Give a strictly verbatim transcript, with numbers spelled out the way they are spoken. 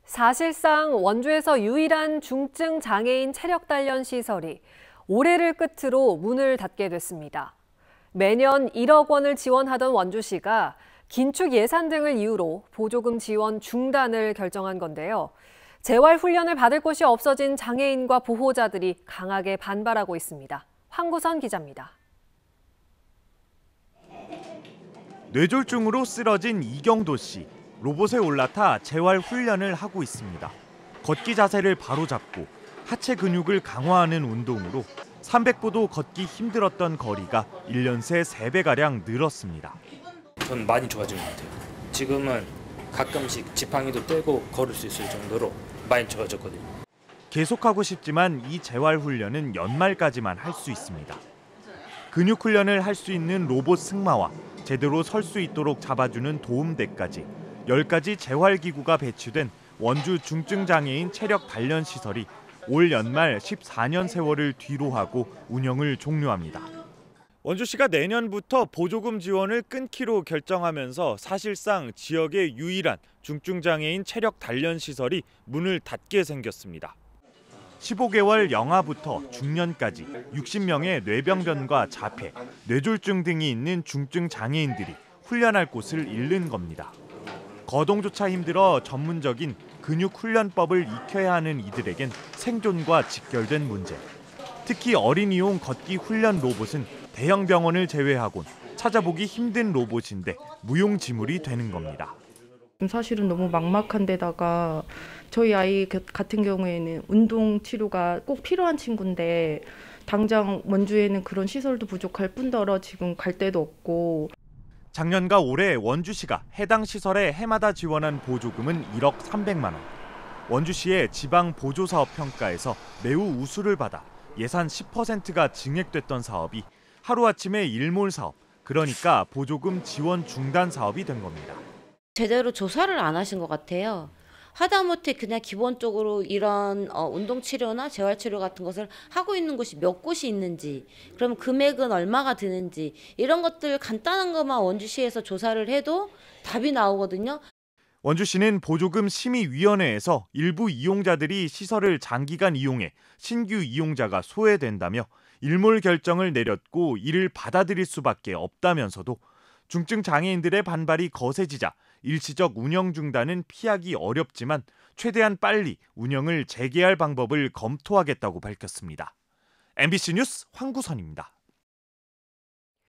사실상 원주에서 유일한 중증 장애인 체력 단련 시설이 올해를 끝으로 문을 닫게 됐습니다. 매년 일억 원을 지원하던 원주시가 긴축 예산 등을 이유로 보조금 지원 중단을 결정한 건데요. 재활 훈련을 받을 곳이 없어진 장애인과 보호자들이 강하게 반발하고 있습니다. 황구선 기자입니다. 뇌졸중으로 쓰러진 이경도 씨. 로봇에 올라타 재활 훈련을 하고 있습니다. 걷기 자세를 바로잡고 하체 근육을 강화하는 운동으로 삼백 보도 걷기 힘들었던 거리가 일 년 새 세 배가량 늘었습니다. 전 많이 좋아진 것 같아요. 지금은 가끔씩 지팡이도 떼고 걸을 수 있을 정도로 많이 좋아졌거든요. 계속하고 싶지만 이 재활 훈련은 연말까지만 할 수 있습니다. 근육 훈련을 할 수 있는 로봇 승마와 제대로 설 수 있도록 잡아주는 도움대까지 열 가지 재활기구가 배치된 원주 중증장애인 체력 단련 시설이 올 연말 십사 년 세월을 뒤로 하고 운영을 종료합니다. 원주시가 내년부터 보조금 지원을 끊기로 결정하면서 사실상 지역의 유일한 중증장애인 체력 단련 시설이 문을 닫게 생겼습니다. 십오 개월 영아부터 중년까지 육십 명의 뇌병변과 자폐, 뇌졸중 등이 있는 중증 장애인들이 훈련할 곳을 잃는 겁니다. 거동조차 힘들어 전문적인 근육 훈련법을 익혀야 하는 이들에겐 생존과 직결된 문제. 특히 어린이용 걷기 훈련 로봇은 대형 병원을 제외하곤 찾아보기 힘든 로봇인데 무용지물이 되는 겁니다. 사실은 너무 막막한 데다가 저희 아이 같은 경우에는 운동 치료가 꼭 필요한 친구인데 당장 원주에는 그런 시설도 부족할 뿐더러 지금 갈 데도 없고. 작년과 올해 원주시가 해당 시설에 해마다 지원한 보조금은 일억 삼백만 원. 원주시의 지방 보조사업 평가에서 매우 우수를 받아 예산 십 퍼센트가 증액됐던 사업이 하루아침에 일몰 사업, 그러니까 보조금 지원 중단 사업이 된 겁니다. 제대로 조사를 안 하신 것 같아요. 하다못해 그냥 기본적으로 이런 어, 운동치료나 재활치료 같은 것을 하고 있는 곳이 몇 곳이 있는지, 그럼 금액은 얼마가 드는지 이런 것들 간단한 것만 원주시에서 조사를 해도 답이 나오거든요. 원주시는 보조금 심의위원회에서 일부 이용자들이 시설을 장기간 이용해 신규 이용자가 소외된다며 일몰 결정을 내렸고 이를 받아들일 수밖에 없다면서도 중증 장애인들의 반발이 거세지자 일시적 운영 중단은 피하기 어렵지만 최대한 빨리 운영을 재개할 방법을 검토하겠다고 밝혔습니다. 엠비씨 뉴스 황구선입니다.